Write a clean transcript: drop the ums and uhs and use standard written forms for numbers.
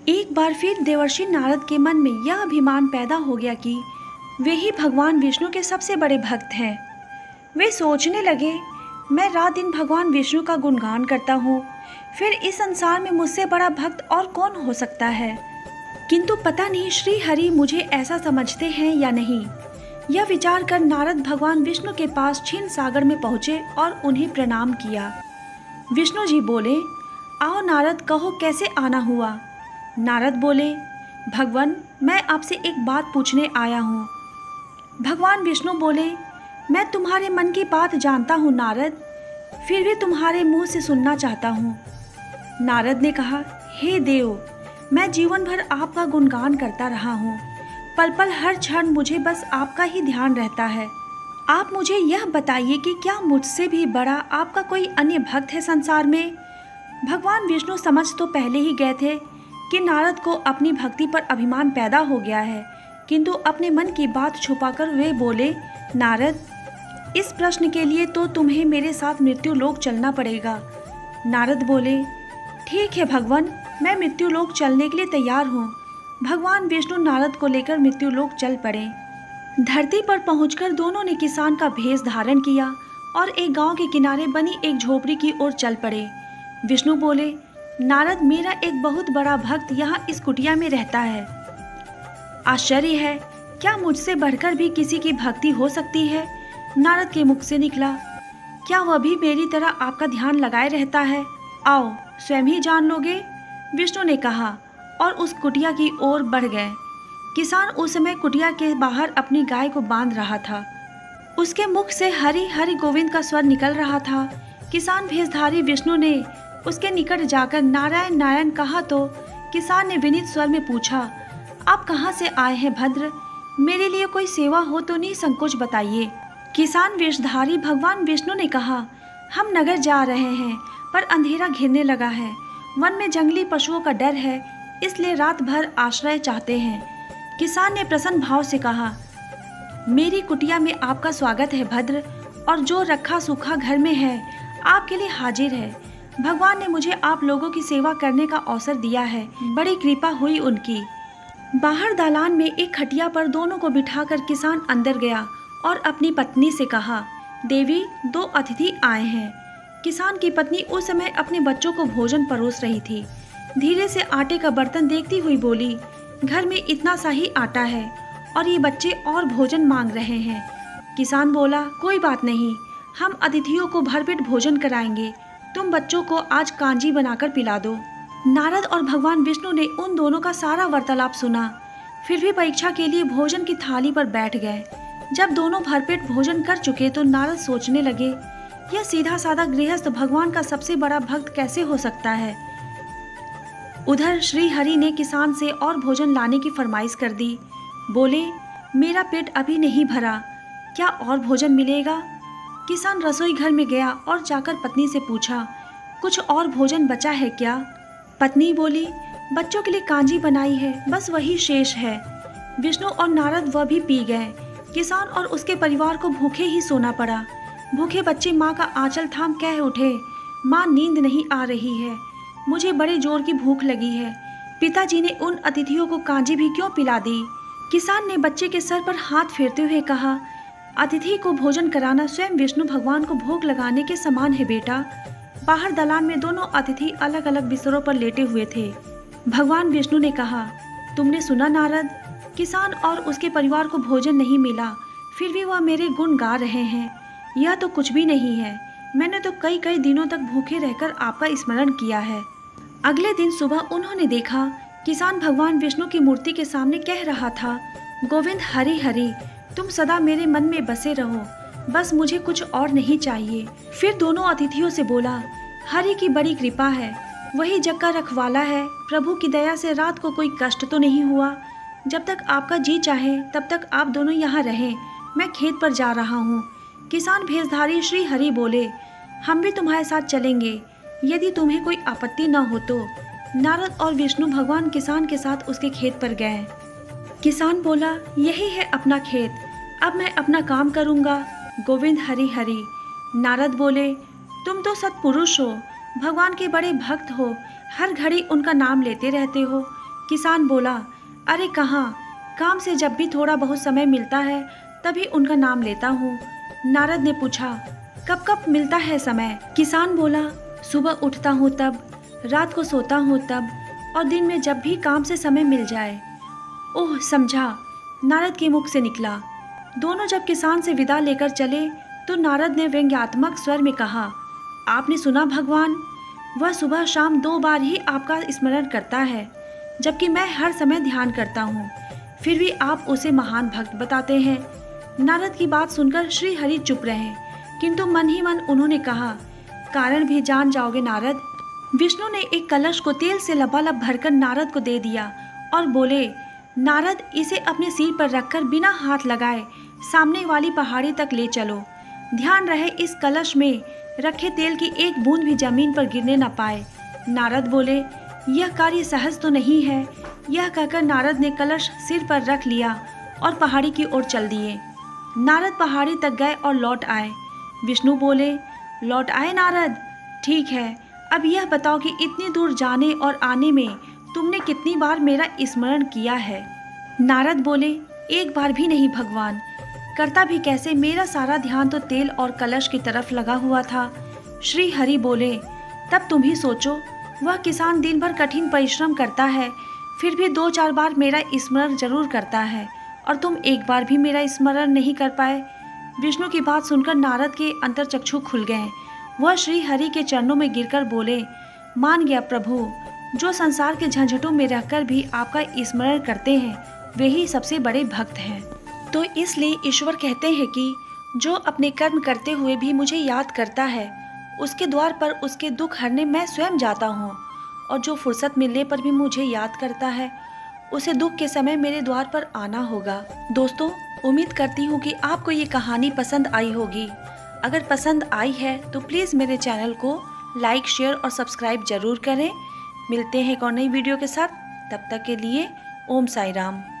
एक बार फिर देवर्षि नारद के मन में यह अभिमान पैदा हो गया कि वे ही भगवान विष्णु के सबसे बड़े भक्त हैं। वे सोचने लगे, मैं रात दिन भगवान विष्णु का गुणगान करता हूँ, फिर इस संसार में मुझसे बड़ा भक्त और कौन हो सकता है। किंतु पता नहीं श्री हरि मुझे ऐसा समझते हैं या नहीं। यह विचार कर नारद भगवान विष्णु के पास क्षीर सागर में पहुँचे और उन्हें प्रणाम किया। विष्णु जी बोले, आओ नारद, कहो कैसे आना हुआ। नारद बोले, भगवान मैं आपसे एक बात पूछने आया हूँ। भगवान विष्णु बोले, मैं तुम्हारे मन की बात जानता हूँ नारद, फिर भी तुम्हारे मुंह से सुनना चाहता हूँ। नारद ने कहा, हे देव, मैं जीवन भर आपका गुणगान करता रहा हूँ। पल पल हर क्षण मुझे बस आपका ही ध्यान रहता है। आप मुझे यह बताइए कि क्या मुझसे भी बड़ा आपका कोई अन्य भक्त है संसार में। भगवान विष्णु समझ तो पहले ही गए थे कि नारद को अपनी भक्ति पर अभिमान पैदा हो गया है, किंतु अपने मन की बात छुपाकर वे बोले, नारद, इस प्रश्न के लिए तो तुम्हें मेरे साथ मृत्यु लोक चलना पड़ेगा। नारद बोले, ठीक है भगवान, मैं मृत्यु लोक चलने के लिए तैयार हूँ। भगवान विष्णु नारद को लेकर मृत्यु लोक चल पड़े। धरती पर पहुंचकर दोनों ने किसान का भेष धारण किया और एक गांव के किनारे बनी एक झोपड़ी की ओर चल पड़े। विष्णु बोले, नारद, मेरा एक बहुत बड़ा भक्त यहाँ इस कुटिया में रहता है। आश्चर्य है, क्या मुझसे बढ़कर भी किसी की भक्ति हो सकती है। नारद के मुख से निकला, क्या वह भी मेरी तरह आपका ध्यान लगाए रहता है। आओ स्वयं ही जान लोगे। विष्णु ने कहा और उस कुटिया की ओर बढ़ गए। किसान उस समय कुटिया के बाहर अपनी गाय को बांध रहा था। उसके मुख से हरि हरि गोविंद का स्वर निकल रहा था। किसान भेषधारी विष्णु ने उसके निकट जाकर नारायण नारायण कहा तो किसान ने विनीत स्वर में पूछा, आप कहाँ से आए हैं भद्र, मेरे लिए कोई सेवा हो तो निसंकोच बताइए। किसान वेशधारी भगवान विष्णु ने कहा, हम नगर जा रहे हैं पर अंधेरा घिरने लगा है, वन में जंगली पशुओं का डर है, इसलिए रात भर आश्रय चाहते हैं। किसान ने प्रसन्न भाव से कहा, मेरी कुटिया में आपका स्वागत है भद्र, और जो रखा सूखा घर में है आपके लिए हाजिर है। भगवान ने मुझे आप लोगों की सेवा करने का अवसर दिया है, बड़ी कृपा हुई उनकी। बाहर दालान में एक खटिया पर दोनों को बिठाकर किसान अंदर गया और अपनी पत्नी से कहा, देवी, दो अतिथि आए हैं। किसान की पत्नी उस समय अपने बच्चों को भोजन परोस रही थी। धीरे से आटे का बर्तन देखती हुई बोली, घर में इतना सा ही आटा है और ये बच्चे और भोजन मांग रहे हैं। किसान बोला, कोई बात नहीं, हम अतिथियों को भरपेट भोजन कराएंगे, तुम बच्चों को आज कांजी बनाकर पिला दो। नारद और भगवान विष्णु ने उन दोनों का सारा वार्तालाप सुना, फिर भी परीक्षा के लिए भोजन की थाली पर बैठ गए। जब दोनों भरपेट भोजन कर चुके तो नारद सोचने लगे, यह सीधा साधा गृहस्थ भगवान का सबसे बड़ा भक्त कैसे हो सकता है। उधर श्री हरि ने किसान से और भोजन लाने की फरमाइश कर दी। बोले, मेरा पेट अभी नहीं भरा, क्या और भोजन मिलेगा। किसान रसोई घर में गया और जाकर पत्नी से पूछा, कुछ और भोजन बचा है क्या। पत्नी बोली, बच्चों के लिए कांजी बनाई है, बस वही शेष है। विष्णु और नारद वह भी पी गए। किसान और उसके परिवार को भूखे ही सोना पड़ा। भूखे बच्चे माँ का आंचल थाम कह उठे, माँ, नींद नहीं आ रही है, मुझे बड़े जोर की भूख लगी है। पिताजी ने उन अतिथियों को कांजी भी क्यों पिला दी। किसान ने बच्चे के सर पर हाथ फेरते हुए कहा, अतिथि को भोजन कराना स्वयं विष्णु भगवान को भोग लगाने के समान है बेटा। बाहर दलान में दोनों अतिथि अलग अलग बिस्तरों पर लेटे हुए थे। भगवान विष्णु ने कहा, तुमने सुना नारद, किसान और उसके परिवार को भोजन नहीं मिला, फिर भी वह मेरे गुण गा रहे हैं। यह तो कुछ भी नहीं है, मैंने तो कई कई दिनों तक भूखे रहकर आपका स्मरण किया है। अगले दिन सुबह उन्होंने देखा किसान भगवान विष्णु की मूर्ति के सामने कह रहा था, गोविंद हरि हरि, तुम सदा मेरे मन में बसे रहो, बस मुझे कुछ और नहीं चाहिए। फिर दोनों अतिथियों से बोला, हरि की बड़ी कृपा है, वही जग का रखवाला है, प्रभु की दया से रात को कोई कष्ट तो नहीं हुआ। जब तक आपका जी चाहे तब तक आप दोनों यहाँ रहें, मैं खेत पर जा रहा हूँ। किसान भेषधारी श्री हरि बोले, हम भी तुम्हारे साथ चलेंगे, यदि तुम्हें कोई आपत्ति न हो तो। नारद और विष्णु भगवान किसान के साथ उसके खेत पर गए। किसान बोला, यही है अपना खेत, अब मैं अपना काम करूँगा, गोविंद हरि हरि। नारद बोले, तुम तो सत्पुरुष हो, भगवान के बड़े भक्त हो, हर घड़ी उनका नाम लेते रहते हो, किसान बोला, अरे कहाँ, काम से जब भी थोड़ा बहुत समय मिलता है तभी उनका नाम लेता हूँ। नारद ने पूछा, कब कब मिलता है समय? किसान बोला, सुबह उठता हूँ तब, रात को सोता हूँ तब, और दिन में जब भी काम से समय मिल जाए। ओह, समझा, नारद के मुख से निकला। दोनों जब किसान से विदा लेकर चले तो नारद ने व्यंग्यात्मक स्वर में कहा, आपने सुना भगवान, वह सुबह शाम 2 बार ही आपका स्मरण करता है, जबकि मैं हर समय ध्यान करता हूँ, फिर भी आप उसे महान भक्त बताते हैं। नारद की बात सुनकर श्री हरि चुप रहे, किंतु मन ही मन उन्होंने कहा, कारण भी जान जाओगे नारद। विष्णु ने एक कलश को तेल से लबालब भरकर नारद को दे दिया और बोले, नारद, इसे अपने सिर पर रखकर बिना हाथ लगाए सामने वाली पहाड़ी तक ले चलो। ध्यान रहे इस कलश में रखे तेल की एक बूंद भी जमीन पर गिरने न पाए। नारद बोले, यह कार्य सहज तो नहीं है। यह कहकर नारद ने कलश सिर पर रख लिया और पहाड़ी की ओर चल दिए। नारद पहाड़ी तक गए और लौट आए। विष्णु बोले, लौट आए नारद? ठीक है, अब यह बताओ कि इतनी दूर जाने और आने में तुमने कितनी बार मेरा स्मरण किया है? नारद बोले, एक बार भी नहीं भगवान। करता भी कैसे, मेरा सारा ध्यान तो तेल और कलश की तरफ लगा हुआ था। श्री हरि बोले, तब तुम ही सोचो, वह किसान दिन भर कठिन परिश्रम करता है, फिर भी 2-4 बार मेरा स्मरण जरूर करता है, और तुम एक बार भी मेरा स्मरण नहीं कर पाए। विष्णु की बात सुनकर नारद के अंतर्चक्षु खुल गए। वह श्री हरि के चरणों में गिरकर बोले, मान गया प्रभु, जो संसार के झंझटों में रहकर भी आपका स्मरण करते हैं वे ही सबसे बड़े भक्त हैं। तो इसलिए ईश्वर कहते हैं कि जो अपने कर्म करते हुए भी मुझे याद करता है, उसके द्वार पर उसके दुख हरने मैं स्वयं जाता हूँ, और जो फुर्सत मिलने पर भी मुझे याद करता है, उसे दुख के समय मेरे द्वार पर आना होगा। दोस्तों, उम्मीद करती हूँ कि आपको ये कहानी पसंद आई होगी। अगर पसंद आई है तो प्लीज़ मेरे चैनल को लाइक, शेयर और सब्सक्राइब जरूर करें। मिलते हैं एक और नई वीडियो के साथ, तब तक के लिए ओम साई राम।